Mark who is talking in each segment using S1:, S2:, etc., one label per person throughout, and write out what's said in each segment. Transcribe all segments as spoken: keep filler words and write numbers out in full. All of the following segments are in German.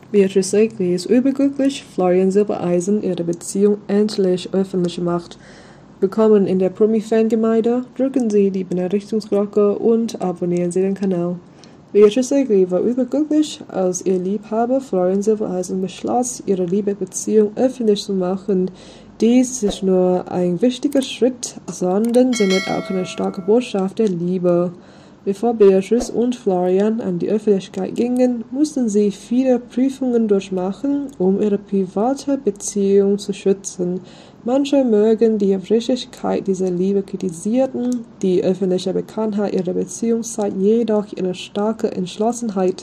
S1: Beatrice Egli ist überglücklich, Florian Silbereisen ihre Beziehung endlich öffentlich macht. Willkommen in der Promi-Fangemeinde, drücken Sie die Benachrichtigungsglocke und abonnieren Sie den Kanal. Beatrice Egli war überglücklich, als ihr Liebhaber Florian Silbereisen beschloss, ihre Liebesbeziehung öffentlich zu machen. Dies ist nicht nur ein wichtiger Schritt, sondern sendet auch eine starke Botschaft der Liebe. Bevor Beatrice und Florian an die Öffentlichkeit gingen, mussten sie viele Prüfungen durchmachen, um ihre private Beziehung zu schützen. Manche mögen die Aufrichtigkeit dieser Liebe kritisierten, die öffentliche Bekanntheit ihrer Beziehung zeigt jedoch ihre starke Entschlossenheit.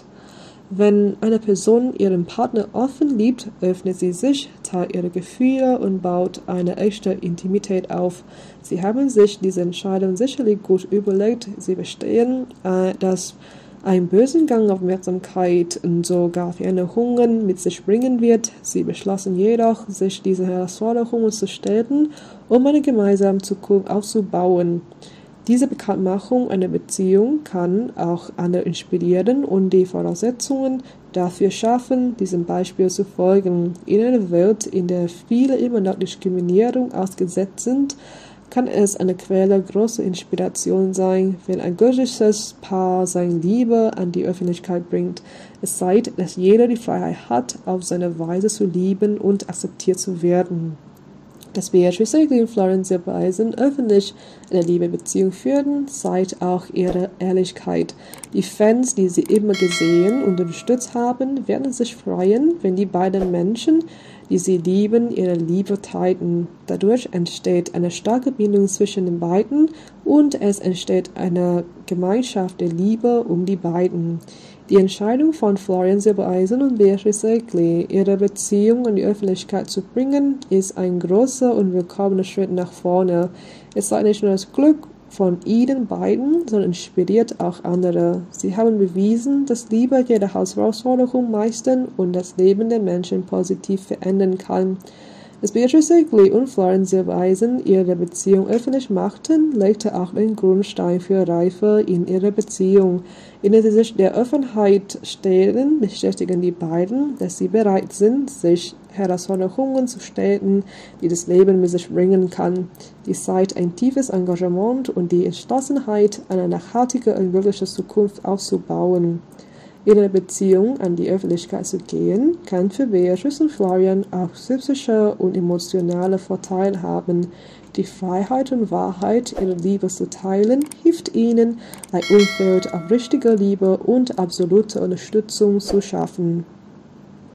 S1: Wenn eine Person ihren Partner offen liebt, öffnet sie sich, teilt ihre Gefühle und baut eine echte Intimität auf. Sie haben sich diese Entscheidung sicherlich gut überlegt. Sie verstehen, äh, dass ein bösen Gang Aufmerksamkeit und sogar Veränderungen mit sich bringen wird. Sie beschlossen jedoch, sich diese Herausforderungen zu stellen, um eine gemeinsame Zukunft aufzubauen. Diese Bekanntmachung einer Beziehung kann auch andere inspirieren und die Voraussetzungen dafür schaffen, diesem Beispiel zu folgen. In einer Welt, in der viele immer noch Diskriminierung ausgesetzt sind, kann es eine Quelle großer Inspiration sein, wenn ein glückliches Paar seine Liebe an die Öffentlichkeit bringt. Es zeigt, dass jeder die Freiheit hat, auf seine Weise zu lieben und akzeptiert zu werden. Dass Beatrice Egli und Florian Silbereisen öffentlich eine Liebesbeziehung führten, zeigt auch ihre Ehrlichkeit. Die Fans, die sie immer gesehen und unterstützt haben, werden sich freuen, wenn die beiden Menschen, die sie lieben, ihre Liebe teilen. Dadurch entsteht eine starke Bindung zwischen den beiden und es entsteht eine Gemeinschaft der Liebe um die beiden. Die Entscheidung von Florian Silbereisen und Beatrice Egli, ihre Beziehung in die Öffentlichkeit zu bringen, ist ein großer und willkommener Schritt nach vorne. Es zeigt nicht nur das Glück von ihnen beiden, sondern inspiriert auch andere. Sie haben bewiesen, dass Liebe jede Herausforderung meistern und das Leben der Menschen positiv verändern kann. Dass Beatrice Egli und Florian Silbereisen ihre Beziehung öffentlich machten, legte auch den Grundstein für Reife in ihrer Beziehung. Indem sie sich der Öffentlichkeit stellen, bestätigen die beiden, dass sie bereit sind, sich Herausforderungen zu stellen, die das Leben mit sich bringen kann. Dies zeigt ein tiefes Engagement und die Entschlossenheit, eine nachhaltige und glückliche Zukunft aufzubauen. Ihre Beziehung an die Öffentlichkeit zu gehen, kann für Beatrice und Florian auch psychische und emotionale Vorteile haben. Die Freiheit und Wahrheit ihrer Liebe zu teilen, hilft ihnen, ein Umfeld aufrichtiger Liebe und absolute Unterstützung zu schaffen.